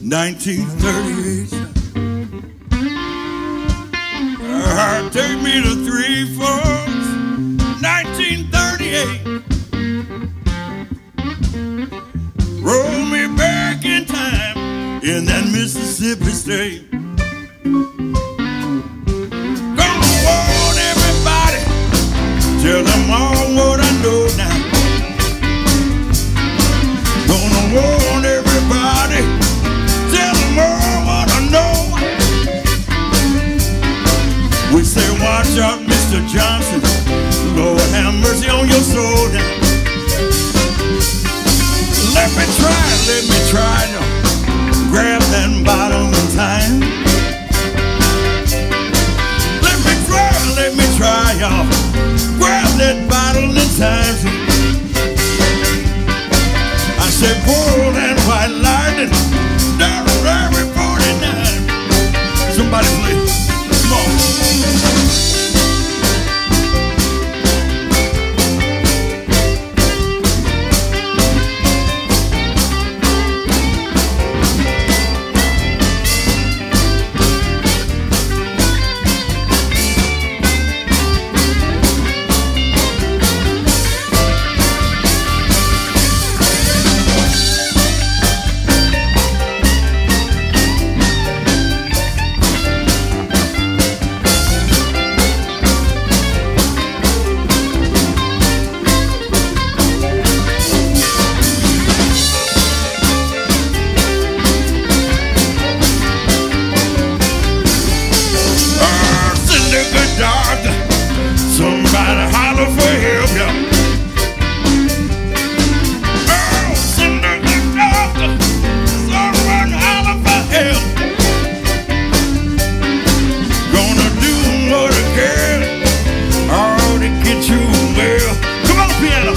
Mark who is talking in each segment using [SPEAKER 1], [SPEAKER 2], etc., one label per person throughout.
[SPEAKER 1] 1938. Take me to 3-4, 1938. Roll me back in time in that Mississippi state. Gonna warn everybody, tell them all what I know now. Gonna warn everybody, tell them all what I know. We say, watch out, Mr. Johnson. Lord, have mercy on your soul now. Let me try now. Grab that bottle in time. Let me try, y'all. Grab that bottle in time. I said, pour that white lightning down every 49. Somebody please. Come on. Somebody holler for help, y'all. Oh, send a good doctor. Someone holler for help. Gonna do what I can, all to get you well. Come on, piano.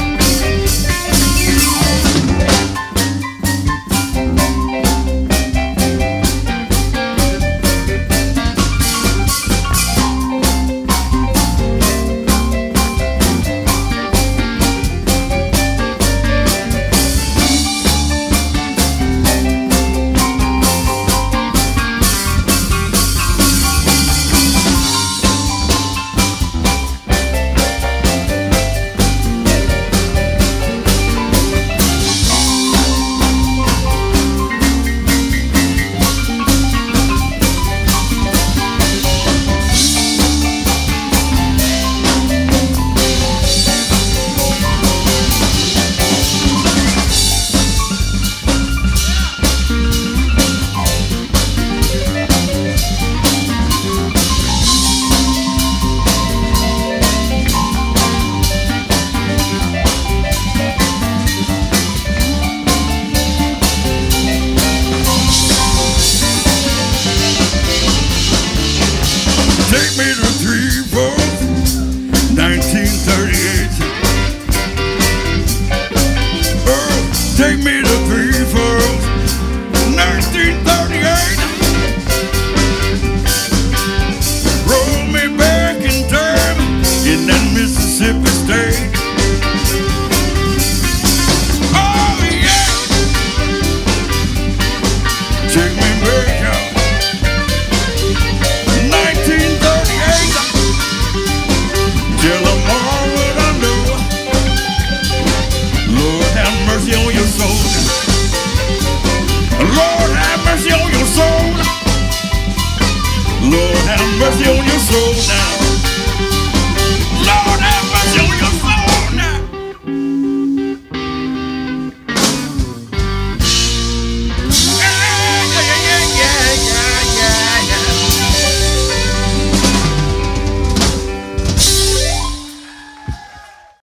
[SPEAKER 1] Take me to 3-4, 1938. Oh, take me to 3-4, 1938. Roll me back in time in that Mississippi state. Oh yeah, take me back out. Tell them all what I know. Lord, have mercy on your soul. Lord, have mercy on your soul. Lord, have mercy on your soul now.